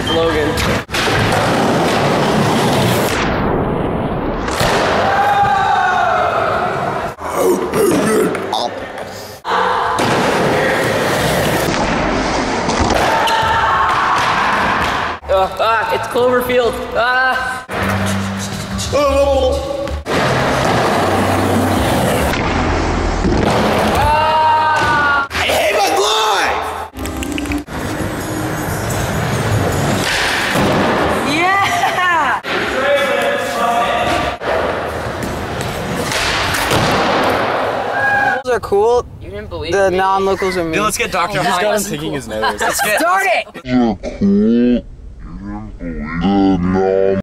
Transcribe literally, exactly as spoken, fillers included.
Logan. Uh, ah, it's Cloverfield. Ah. Oh. Ah. I hate my life. Yeah. Those are cool. You didn't believe the me. non-locals are mean. Dude, let's get Doctor Oh, Hines. got him picking his nose. Let's get. Start it.